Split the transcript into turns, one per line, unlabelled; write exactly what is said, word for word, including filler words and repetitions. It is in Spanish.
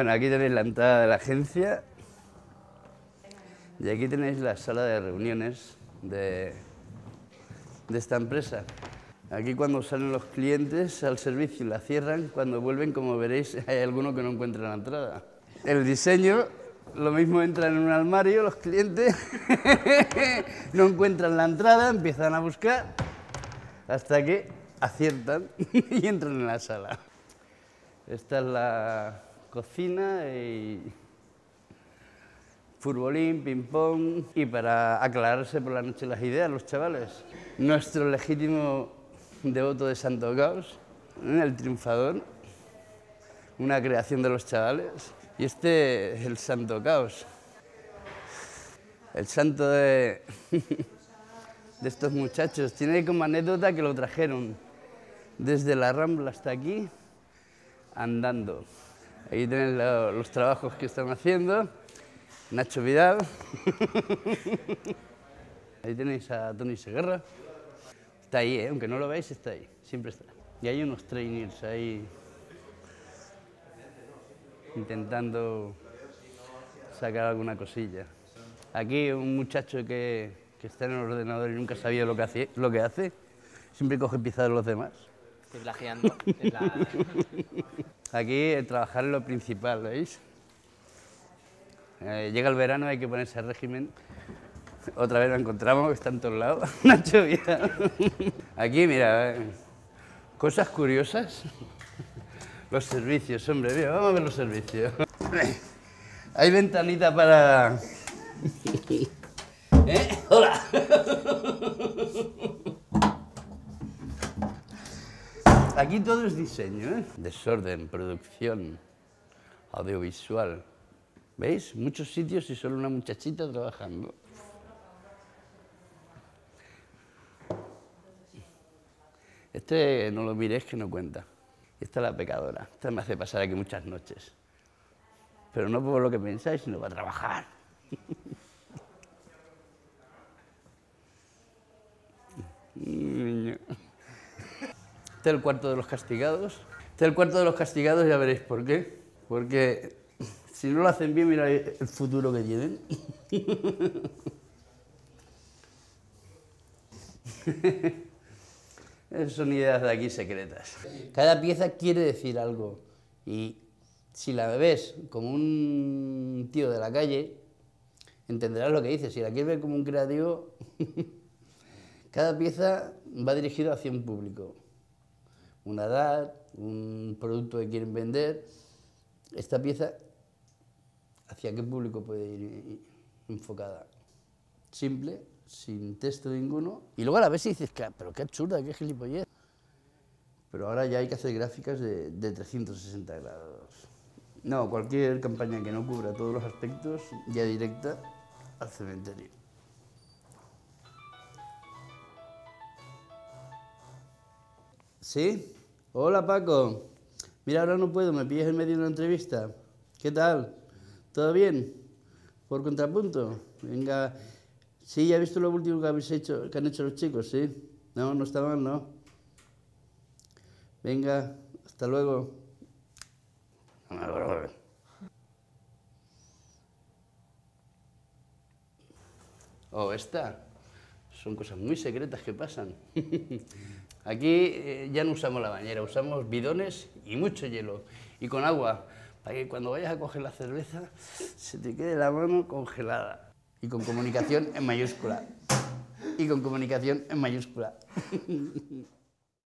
Bueno, aquí tenéis la entrada de la agencia y aquí tenéis la sala de reuniones de, de esta empresa. Aquí cuando salen los clientes al servicio y la cierran, cuando vuelven, como veréis, hay alguno que no encuentra la entrada. El diseño, lo mismo, entran en un armario los clientes, no encuentran la entrada, empiezan a buscar hasta que aciertan y entran en la sala. Esta es la cocina y futbolín, ping-pong, y para aclararse por la noche las ideas, los chavales. Nuestro legítimo devoto de Santo Caos, el triunfador, una creación de los chavales. Y este es el Santo Caos, el santo de, de estos muchachos. Tiene como anécdota que lo trajeron desde la Rambla hasta aquí, andando. Ahí tenéis lo, los trabajos que están haciendo. Nacho Vidal. Ahí tenéis a Toni Seguerra. Está ahí, ¿eh? Aunque no lo veáis, está ahí. Siempre está. Y hay unos trainees ahí intentando sacar alguna cosilla. Aquí un muchacho que, que está en el ordenador y nunca sabía lo que hace, lo que hace. Siempre coge piezas de los demás.
Estoy plagiando. Es la...
Aquí trabajar es lo principal, ¿veis? Eh, llega el verano, hay que ponerse al régimen. Otra vez lo encontramos, que está en todos lados. Nacho Vidal. Aquí, mira, eh, cosas curiosas. Los servicios, hombre, mira, vamos a ver los servicios. Hay ventanita para... ¿Eh? ¡Hola! Aquí todo es diseño, ¿eh? Desorden, producción, audiovisual. ¿Veis? Muchos sitios y solo una muchachita trabajando. Este no lo miréis que no cuenta. Esta es la pecadora. Esta me hace pasar aquí muchas noches. Pero no por lo que pensáis, sino para trabajar. Este es el cuarto de los castigados. Este es el cuarto de los castigados, ya veréis por qué. Porque si no lo hacen bien, mira el futuro que tienen. Son ideas de aquí secretas. Cada pieza quiere decir algo. Y si la ves como un tío de la calle, entenderás lo que dice. Si la quieres ver como un creativo, cada pieza va dirigida hacia un público. Una edad, un producto que quieren vender. Esta pieza, ¿hacia qué público puede ir enfocada? Simple, sin texto ninguno. Y luego a la vez dices, pero qué absurda, qué gilipollez. Pero ahora ya hay que hacer gráficas de, de trescientos sesenta grados. No, cualquier campaña que no cubra todos los aspectos, ya directa al cementerio. ¿Sí? Hola, Paco. Mira, ahora no puedo, me pillas en medio de una entrevista. ¿Qué tal? ¿Todo bien? ¿Por contrapunto? Venga. Sí, ya he visto lo último que habéis hecho, que han hecho los chicos, ¿sí? No, no está mal, ¿no? Venga, hasta luego. Oh, esta. Son cosas muy secretas que pasan. Aquí eh, ya no usamos la bañera, usamos bidones y mucho hielo. Y con agua, para que cuando vayas a coger la cerveza se te quede la mano congelada. Y con comunicación en mayúscula. Y con comunicación en mayúscula.